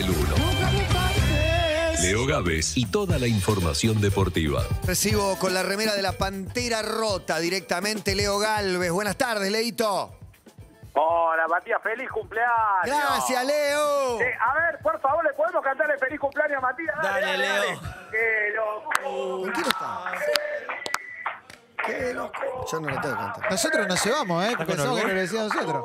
del 1. Leo Gávez y toda la información deportiva. Recibo con la remera de la Pantera Rota directamente Leo Galvez. Buenas tardes, Leito. Hola, Matías, feliz cumpleaños. Gracias, Leo. A ver, por favor, ¿le podemos cantar el feliz cumpleaños a Matías? Dale, Leo. ¡Qué loco! ¿Con quién está? Qué loco. Yo no lo tengo que cantar. Nosotros nos llevamos, ¿eh? Pensamos que nos lo decía a nosotros.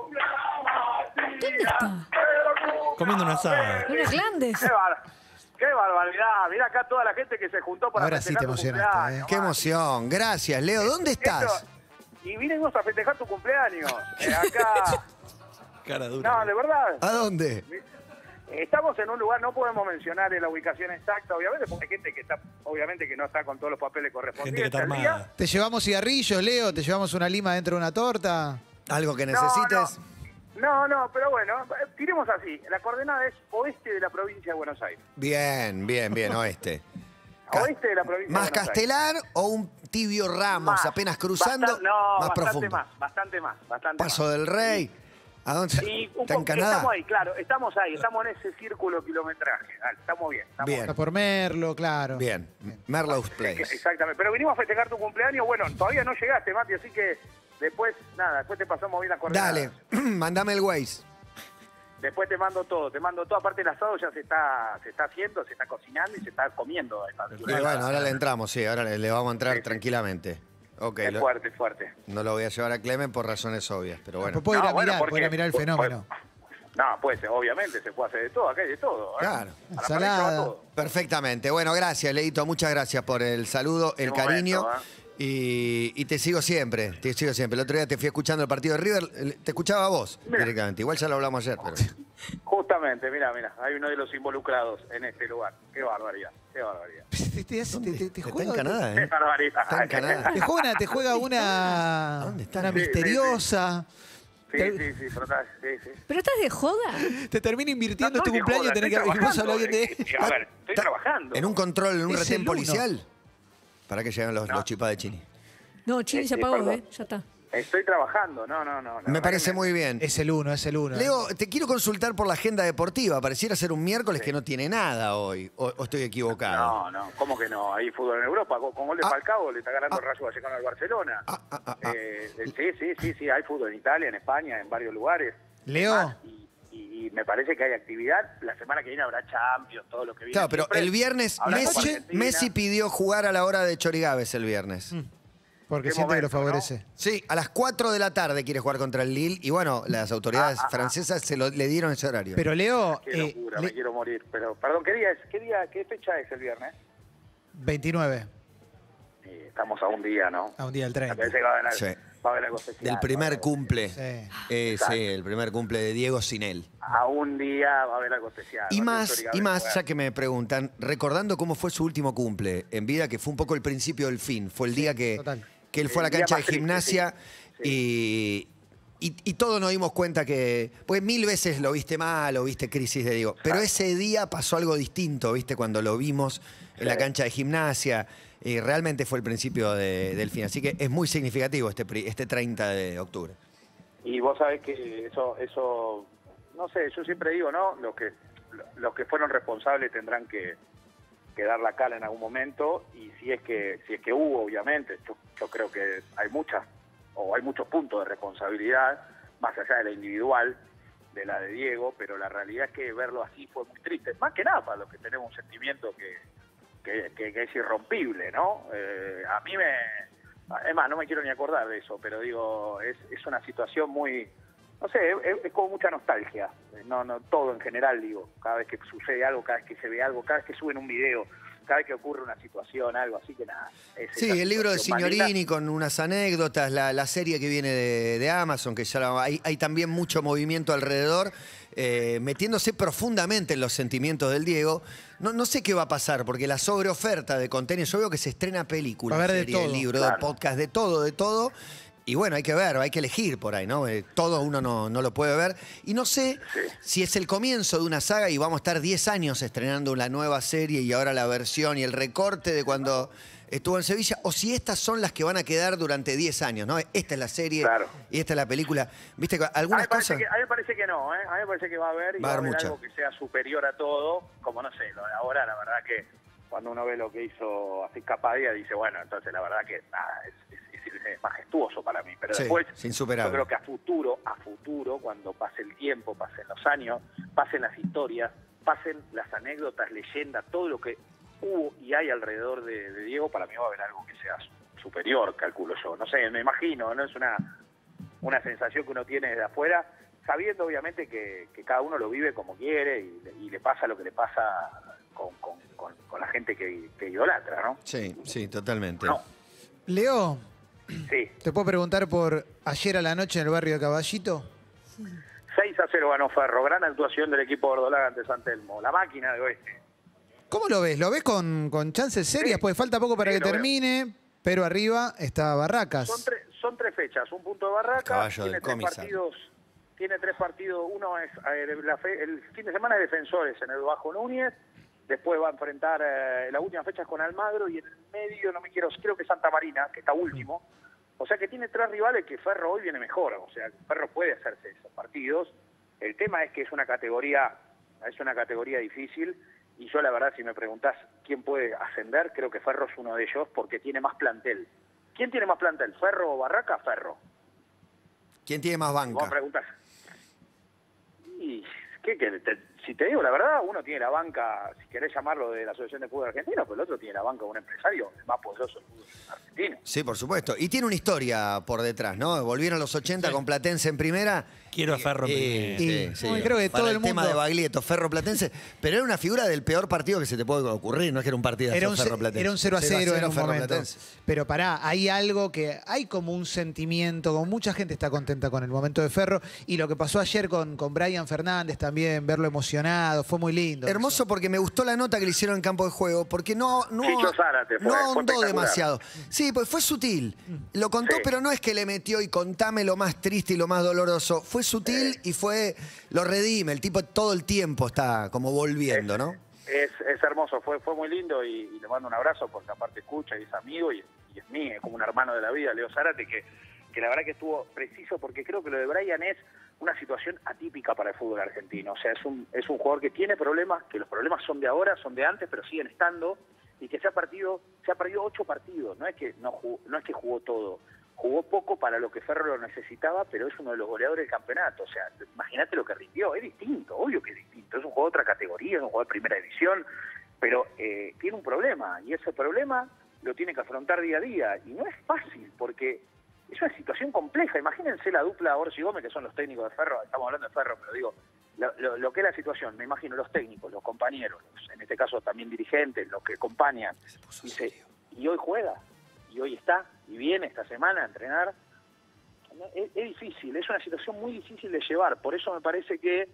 ¿Dónde está? Comiendo una asada. Unos grandes. ¡Qué barbaridad! Mira acá toda la gente que se juntó para Ahora sí te festejar tu emocionaste, cumpleaños. Qué emoción. Gracias, Leo. ¿Dónde estás? Y vinimos a festejar tu cumpleaños. Acá. Cara dura. No, de verdad. ¿A dónde? Estamos en un lugar, no podemos mencionar la ubicación exacta, obviamente, porque hay gente que está, obviamente, que no está con todos los papeles correspondientes. Gente que está al día. armada. Te llevamos cigarrillos, Leo. Te llevamos una lima dentro de una torta. ¿Algo que necesites? No, pero bueno, tiremos así. La coordenada es oeste de la provincia de Buenos Aires. Bien, oeste. Oeste de la provincia ¿Más de Buenos Castelar o un tibio Ramos Más. apenas cruzando? Más profundo. Bastante más. Paso del Rey. ¿A dónde Y está? ¿En Canadá? Estamos ahí, claro, estamos en ese círculo kilometraje. Estamos bien. Bien. Está por Merlo, claro. Bien. Merlow's Place. Exactamente. Pero vinimos a festejar tu cumpleaños. Bueno, todavía no llegaste, Mati, así que después te pasamos bien la coordenada. Dale, mandame el Waze. Después te mando todo. Aparte el asado ya se está haciendo, se está cocinando y se está comiendo. Y bueno, ahora le entramos, sí, ahora le vamos a entrar tranquilamente. Ok, Es fuerte. no lo voy a llevar a Clemen por razones obvias, pero bueno. Puedo ir a mirar, porque- puedo ir a mirar el fenómeno. No, pues obviamente se puede hacer de todo, acá hay de todo. ¿eh? Claro. A la parrilla va Ensalada. todo. Perfectamente. Bueno, gracias, Leito. Muchas gracias por el saludo, el Qué cariño. momento, Y te sigo siempre, El otro día te fui escuchando el partido de River, te escuchaba a vos Mira. directamente. Igual ya lo hablamos ayer, pero... Justamente, mira, hay uno de los involucrados en este lugar. Qué barbaridad. Te Está juega, en Canadá, Qué ¿eh? barbaridad. Está en Canadá. te juega una, ¿Dónde está? una Sí, misteriosa. Sí, sí. ¿Pero estás de joda? Te termina invirtiendo No, tu estoy de cumpleaños y joda, tenés que estoy vamos a hablar bien trabajando. de él. A ver, estoy trabajando. ¿En un control, en un Es retén el uno. policial? ¿Para que llegan los chipás de Chini? No, Chile se apagó, perdón. Ya está. Estoy trabajando, no. Me parece muy bien. Es el uno. Leo, te quiero consultar por la agenda deportiva. Pareciera ser un miércoles que no tiene nada hoy. ¿O estoy equivocado? No, ¿cómo que no? Hay fútbol en Europa. Con gol de Falcao le está ganando el Rayo Vallecano al Barcelona. Sí, hay fútbol en Italia, en España, en varios lugares. Leo. Y me parece que hay actividad. La semana que viene habrá Champions, todo lo que viene. Claro, pero siempre. el viernes Habrá Copa Messi, Argentina. Messi pidió jugar a la hora de Chorigaves el viernes. Porque Qué siente que lo momento, favorece. Sí, a las 4 de la tarde quiere jugar contra el Lille. Y bueno, las autoridades francesas le dieron ese horario. Pero Leo, Qué locura, me quiero morir. Pero, perdón, ¿qué fecha es el viernes? 29, Estamos a un día, ¿no? a un día del 30. Me parece que va a haber, Sí. va a haber algo especial. Del primer va a haber- cumple. Sí. Sí, el primer cumple de Diego Sinel. A un día va a haber algo especial. Y Va a más, ser y más, jugar. ya que me preguntan, recordando cómo fue su último cumple en vida, que fue un poco el principio del fin. Fue el día que total. él fue a la El día cancha de más triste, gimnasia y todos nos dimos cuenta que, pues 1000 veces lo viste mal, o viste crisis de Diego, pero ese día pasó algo distinto, viste, cuando lo vimos en la cancha de gimnasia, y realmente fue el principio del fin. Así que es muy significativo este 30 de octubre. Y vos sabés que eso, no sé, yo siempre digo, ¿no? Los que fueron responsables tendrán que dar la cara en algún momento, y si es que hubo, obviamente, yo creo que hay muchos puntos de responsabilidad, más allá de la individual, de la de Diego, pero la realidad es que verlo así fue muy triste, más que nada para los que tenemos un sentimiento que es irrompible, ¿no? A mí es más, no me quiero ni acordar de eso, pero digo, es una situación muy, no sé, es como mucha nostalgia, no todo en general, digo, cada vez que sucede algo, cada vez que se ve algo, cada vez que suben un video, cada vez que ocurre una situación, algo así, que nada. Sí, el libro de Signorini con unas anécdotas, la serie que viene de Amazon, que ya hay también mucho movimiento alrededor, metiéndose profundamente en los sentimientos del Diego. No sé qué va a pasar, porque la sobreoferta de contenido, yo veo que se estrena película, Va a haber de serie, todo, libro, claro. de podcast, de todo. Y bueno, hay que ver, hay que elegir por ahí, ¿no? Todo uno no lo puede ver. Y no sé si es el comienzo de una saga y vamos a estar 10 años estrenando una nueva serie y ahora la versión y el recorte de cuando estuvo en Sevilla, o si estas son las que van a quedar durante 10 años, ¿no? Esta es la serie Claro. y esta es la película. ¿Viste? A mí Algunas me parece cosas... que, a mí me parece que no, ¿eh? A mí me parece que va a haber, y va a haber mucha. algo que sea superior a todo, como no sé, lo de ahora, la verdad que cuando uno ve lo que hizo así Capadia, dice, bueno, entonces la verdad que nada, es majestuoso para mí, pero Sí, después es insuperable. yo creo que a futuro, cuando pase el tiempo, pasen los años, pasen las historias, pasen las anécdotas, leyendas, todo lo que hubo y hay alrededor de Diego, para mí va a haber algo que sea superior, calculo yo. No sé, me imagino, no es una sensación que uno tiene desde afuera, sabiendo obviamente que cada uno lo vive como quiere y le pasa lo que le pasa con la gente que idolatra, ¿no? Sí, sí, totalmente. No, Leo, sí. ¿te puedo preguntar por ayer a la noche en el barrio de Caballito? 6-0 ganó Ferro, gran actuación del equipo Bordolaga ante San Telmo, la máquina de Oeste. ¿Cómo lo ves? ¿Lo ves con chances serias? Sí. Pues falta poco para Sí, que lo veo. termine, pero arriba está Barracas. Son 3 fechas, un punto de Barraca, Caballo tiene del 3 Comisar. partidos, uno es el fin de semana es Defensores en el Bajo Núñez, después va a enfrentar la última fecha es con Almagro y en el medio creo que Santa Marina, que está último. O sea que tiene 3 rivales que Ferro hoy viene mejor, o sea, Ferro puede hacerse esos partidos. El tema es que es una categoría difícil y yo la verdad si me preguntás quién puede ascender, creo que Ferro es uno de ellos porque tiene más plantel. ¿Quién tiene más plantel? ¿Ferro o Barraca? Ferro. ¿Quién tiene más Vos banca? me preguntás. Y si te digo la verdad, uno tiene la banca, si querés llamarlo de la Asociación de Fútbol Argentino, pero el otro tiene la banca de un empresario, el más poderoso del fútbol argentino. Sí, por supuesto. Y tiene una historia por detrás, ¿no? Volvieron los 80 con Platense en primera. Quiero a Ferro en primera. Y- Sí, y creo que para todo el el tema mundo- de Baglietto, Ferro Platense, pero era una figura del peor partido que se te puede ocurrir, no es que era un partido Era un, Ferro Platense. era un 0-0 en un Ferro momento. Platense. Pero pará, hay algo que... Hay como un sentimiento, como mucha gente está contenta con el momento de Ferro. Y lo que pasó ayer con Brian Fernández también, verlo emocionado, fue muy lindo. Hermoso porque me gustó la nota que le hicieron en campo de juego, porque no Chicho Zárate fue ahondó espectacular. demasiado. Sí, pues fue sutil. Lo contó, Sí. pero no es que le metió y contame lo más triste y lo más doloroso. Fue sutil y lo redime. El tipo todo el tiempo está como volviendo, ¿no? Es hermoso, fue muy lindo y le mando un abrazo porque aparte escucha y es amigo y es mío, es como un hermano de la vida, Leo Zárate, que la verdad que estuvo preciso porque creo que lo de Brian es una situación atípica para el fútbol argentino. O sea, es un jugador que tiene problemas, que los problemas son de ahora, son de antes, pero siguen estando, y que se ha perdido 8 partidos. No es que jugó todo. Jugó poco para lo que Ferro lo necesitaba, pero es uno de los goleadores del campeonato. O sea, imagínate lo que rindió. Es distinto, obvio que es distinto. Es un jugador de otra categoría, es un jugador de primera división, pero tiene un problema, y ese problema lo tiene que afrontar día a día. Y no es fácil, porque es una situación compleja. Imagínense la dupla Orsi Gómez, que son los técnicos de Ferro. Estamos hablando de Ferro, pero digo, lo que es la situación, me imagino los técnicos, los compañeros, en este caso también dirigentes, los que acompañan. Y hoy juega, y hoy está, y viene esta semana a entrenar. Es difícil, es una situación muy difícil de llevar. Por eso me parece que,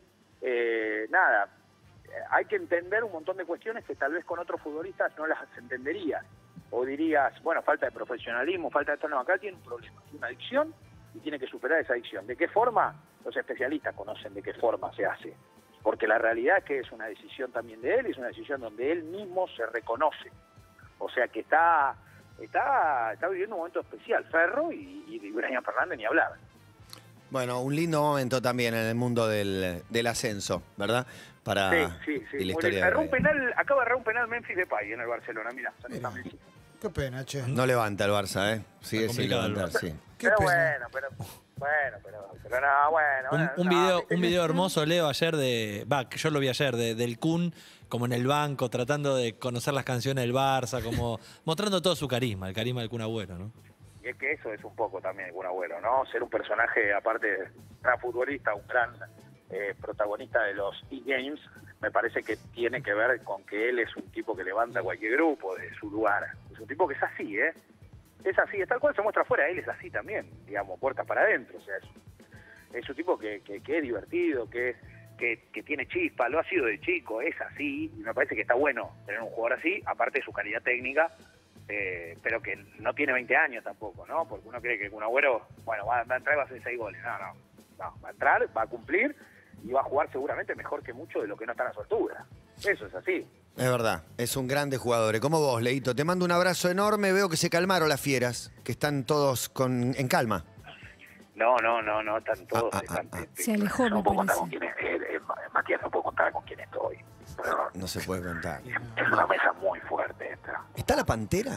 hay que entender un montón de cuestiones que tal vez con otros futbolistas no las entenderías. O dirías, bueno, falta de profesionalismo, falta de esto. No, acá tiene un problema, tiene una adicción y tiene que superar esa adicción. ¿De qué forma? Los especialistas conocen de qué forma se hace. Porque la realidad es que es una decisión también de él, es una decisión donde él mismo se reconoce. O sea que está viviendo un momento especial, Ferro y Brian Fernández ni hablar. Bueno, un lindo momento también en el mundo del ascenso, ¿verdad? Para Sí. y la Muy historia bien. Acaba de errar un penal Memphis Depay en el Barcelona, mirá. Messi. Qué pena, che. No levanta el Barça, ¿eh? Sigue sin complicado el levantar, Barça. sí. Qué Pero pena. pero no, bueno. Un video hermoso, Leo, ayer yo lo vi ayer, del Kun, como en el banco, tratando de conocer las canciones del Barça, como mostrando todo su carisma, el carisma del Kun Agüero, ¿no? Y es que eso es un poco también el Kun Agüero, ¿no? Ser un personaje, aparte de gran futbolista, un gran protagonista de los e-games, me parece que tiene que ver con que él es un tipo que levanta cualquier grupo de su lugar. Es un tipo que es así, ¿eh? Es así, es tal cual se muestra afuera, él es así también, digamos, puertas para adentro. O sea, es un tipo que es divertido, que tiene chispa, lo ha sido de chico, es así, y me parece que está bueno tener un jugador así, aparte de su calidad técnica, pero que no tiene 20 años tampoco, ¿no? Porque uno cree que un Agüero, bueno, va a entrar y va a hacer 6 goles. No, va a entrar, va a cumplir y va a jugar seguramente mejor que muchos de los que no están a su altura. Eso es así. Es verdad, es un grande jugador. Como vos, Leito. Te mando un abrazo enorme. Veo que se calmaron las fieras, que están todos en calma. No, están todos. Se alejó, no me puedo contar parece. con quién Matías, no puedo contar con quién estoy. Pero No se puede contar. es una mesa muy fuerte esta. ¿Está la Pantera?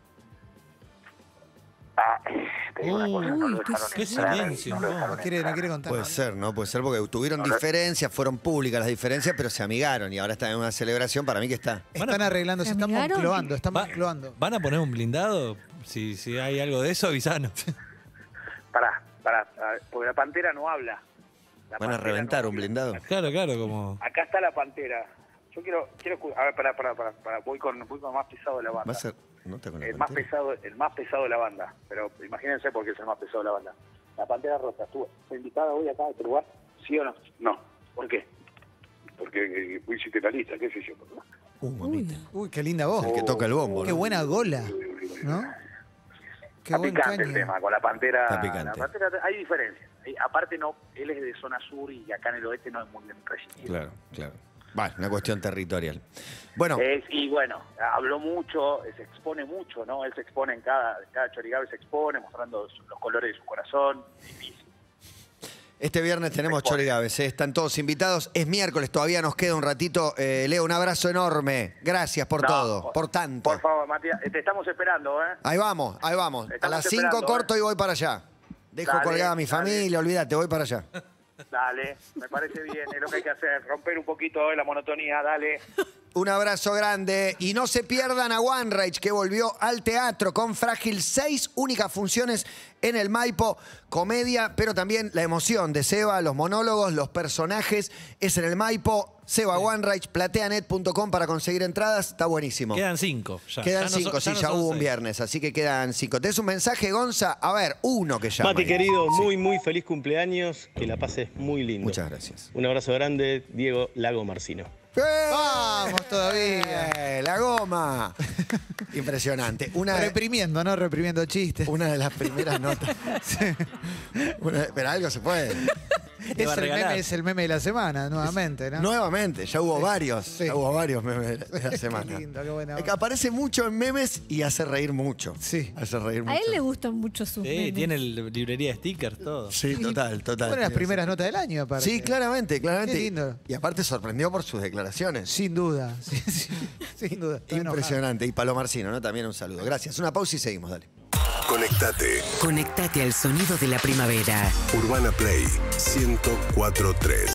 Te digo una cosa, no lo Uy, dejaron qué entrar, silencio, no lo no. dejaron No quiere entrar. contar. Puede ser, ¿no? Puede ser porque tuvieron diferencias, fueron públicas las diferencias, pero se amigaron y ahora están en una celebración. Para mí que está. Están arreglando, se ¿Se están amigaron? moncloando, están Va- moncloando. ¿Van a poner un blindado? Si hay algo de eso, avisanos. Pará, porque la Pantera no habla. La Van a Pantera reventar no un habla. blindado. Claro, como... Acá está la Pantera. Yo quiero a ver, pará, voy con el más pesado de la banda. Va a ser. ¿No está con la El más Pantera? pesado de la banda, pero imagínense por qué es el más pesado de la banda. La Pantera Rosa, ¿fue invitada hoy acá a este lugar? ¿Sí o no? No. ¿Por qué? Porque hiciste la lista, qué sé yo. Mamita. Uy, qué linda voz. El que toca el bombo. Qué ¿no? buena gola, ¿no? Qué Está buen picante el caño. tema, con la Pantera. Está picante. La Pantera hay diferencias. Aparte no, él es de zona sur y acá en el oeste no es muy bien recibido. Claro. Bueno, una cuestión territorial. Bueno, Y bueno, habló mucho, se expone mucho, ¿no? Él se expone en cada Chorigabe, se expone mostrando los colores de su corazón. Difícil. este viernes tenemos Chorigaves, ¿eh? Están todos invitados. Es miércoles, todavía nos queda un ratito. Leo, un abrazo enorme. Gracias por No, todo, por tanto. Por favor, Matías, te estamos esperando, ¿eh? Ahí vamos. A Estamos las 5 esperando, corto y voy para allá. Dejo Dale, colgada a mi dale. familia, olvídate, voy para allá. Dale, me parece bien, es lo que hay que hacer, romper un poquito la monotonía, dale. Un abrazo grande y no se pierdan a One Rage que volvió al teatro con Frágil, 6 únicas funciones en el Maipo, comedia, pero también la emoción de Seba, los monólogos, los personajes, es en el Maipo, Seba One Rage, plateanet.com para conseguir entradas, está buenísimo. Quedan 5. Quedan 5, sí, no ya son hubo un 6. viernes, así que quedan 5. ¿Tenés un mensaje, Gonza? A ver, uno que llama. Mati ahí. querido, Sí. muy feliz cumpleaños, que la pases muy lindo. Muchas gracias. Un abrazo grande, Diego Lago Marcino. Vamos todavía. La goma. Impresionante. Reprimiendo, ¿no? Reprimiendo chistes. Una de las primeras notas. Pero algo se puede. Te va a regalar. Es el meme de la semana, nuevamente, ¿no? Nuevamente, ya hubo varios. Sí. Ya hubo varios memes de la semana. Qué lindo, qué buena Es que onda. aparece mucho en memes y hace reír mucho. Sí. Hace reír mucho. A él le gustan mucho sus Sí, memes. tiene librería de stickers, todo. Sí, total. Fueron las primeras notas del año, aparte. Sí, claramente. Qué lindo. Y aparte sorprendió por sus declaraciones. Sin duda. Sin duda. Estoy enojado. Impresionante. Y Palomarcino, ¿no? También un saludo. Gracias. Una pausa y seguimos, dale. Conectate. Conectate al sonido de la primavera. Urbana Play 104.3.